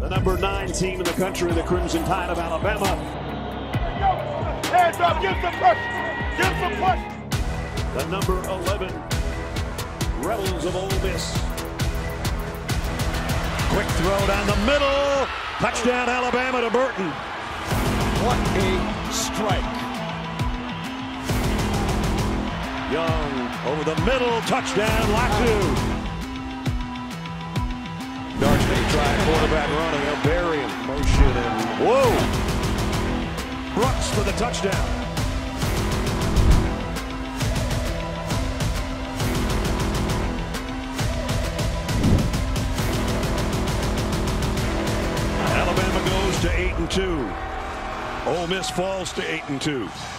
The number 9 team in the country, the Crimson Tide of Alabama. Hands up, give some push. Give some push. The number 11 Rebels of Ole Miss. Quick throw down the middle. Touchdown Alabama to Burton. What a strike. Young over the middle. Touchdown Latu. Darts may try quarterback running. They'll bury him. Motion and whoa. Brooks for the touchdown. Alabama goes to 8-2. Ole Miss falls to 8-2.